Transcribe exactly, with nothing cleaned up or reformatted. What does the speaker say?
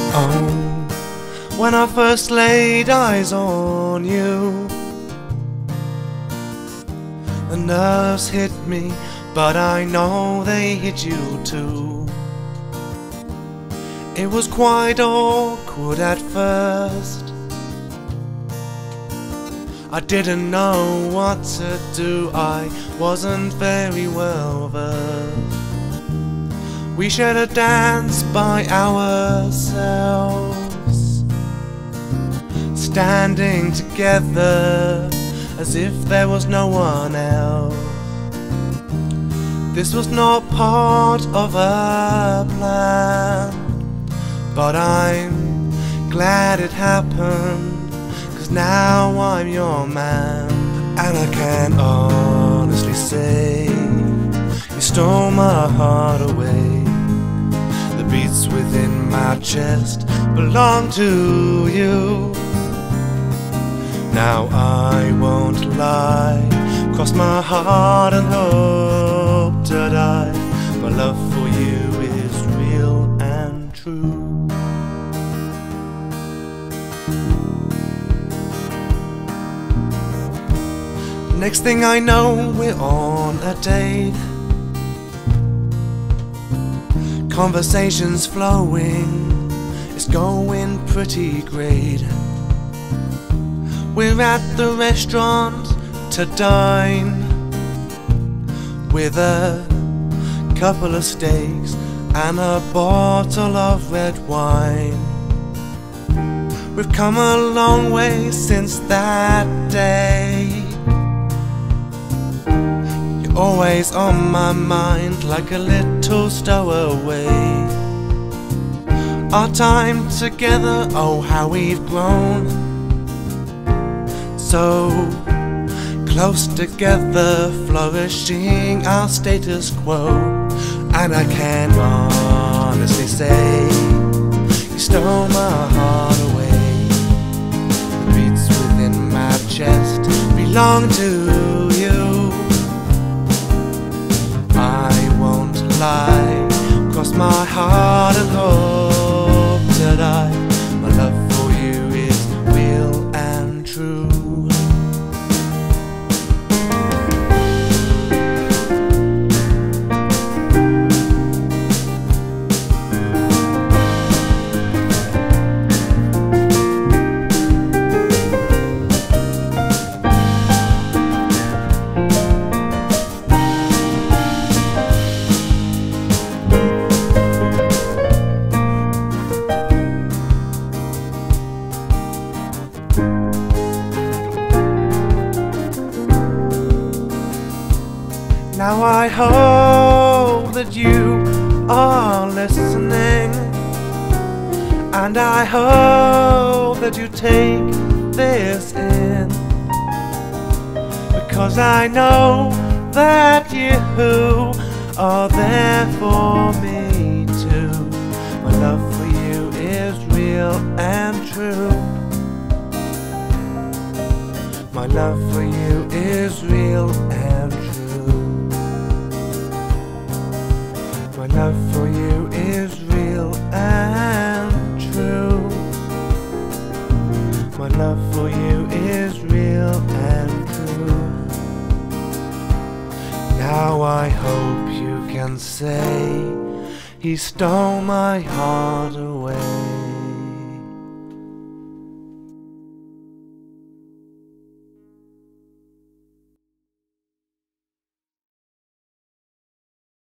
Oh, when I first laid eyes on you, the nerves hit me, but I know they hit you too. It was quite awkward at first. I didn't know what to do, I wasn't very well versed. We shared a dance by ourselves, standing together as if there was no one else. This was not part of a plan, but I'm glad it happened, 'cause now I'm your man. And I can honestly say you stole my heart away. The beats within my chest belong to you. Now I won't lie, cross my heart and hope to die. My love for you is real and true. Next thing I know, we're on a date. Conversations flowing, it's going pretty great. We're at the restaurant to dine, with a couple of steaks and a bottle of red wine. We've come a long way since that day. You're always on my mind, like a little stowaway. Our time together, oh how we've grown. So close together, flourishing our status quo. And I can honestly say you stole my heart away. The beats within my chest belong to you. I won't lie, cross my heart and hope to die. My love for you is real and true. Now I hope that you are listening, and I hope that you take this in, because I know that you are there for me too. My love for you is real and true. My love for you is real and true. My love for you is real and true. My love for you is real and true. Now I hope you can say he stole my heart away.